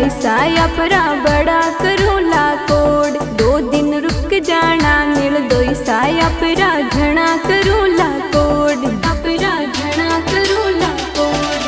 जमैसा अपरा बड़ा करोला कोड। 2 दिन रुक जाना निर्दोषा अपरा घना करोला कोड। अपरा घना करोला कोड।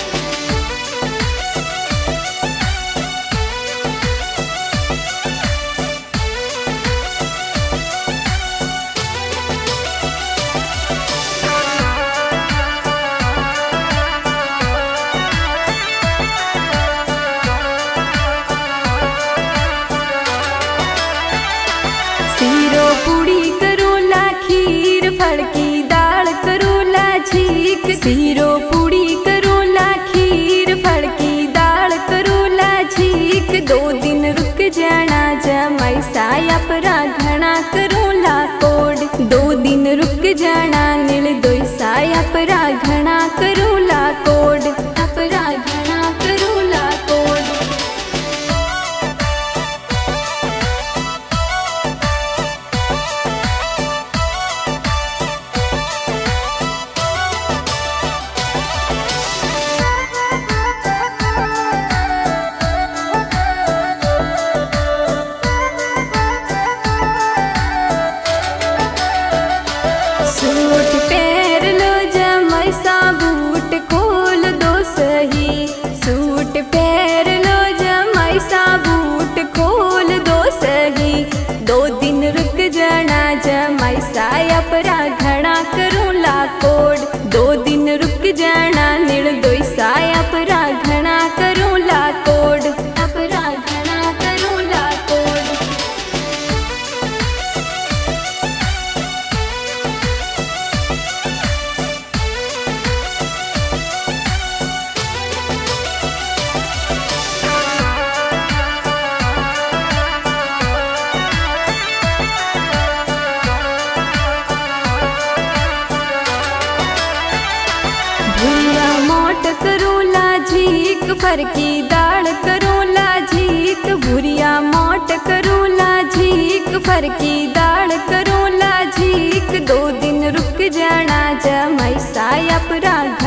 सीरो पूड़ी करोला खीर फड़की दाल करोला झीक। सीरो पूड़ी करोला खीर फड़की दाल करोला झीक। 2 दिन रुक जाना जमैसा अपरा घना करोला कोड। 2 दिन रुक जाना निर्दोषा अपरा घना करोला कोड। अपरा घना करोला कोड। सूट पैर लो जमैसा बूट खोल दो सही। सूट पैर लो जमैसा बूट खोल दो सही। 2 दिन रुक जाना जमैसा अपरा घना करोला कोड। 2 दिन रुक जाना निर्दोषा अपरा घना करोला कोड। अपरा घना करोला कोड। भुरिया मोट करोला झीक फरकी दाल करोला झीक। भुरिया मोट करोला झीक फरकी दाल करोला झीक। 2 दिन रुक जाना जमैसा अपरा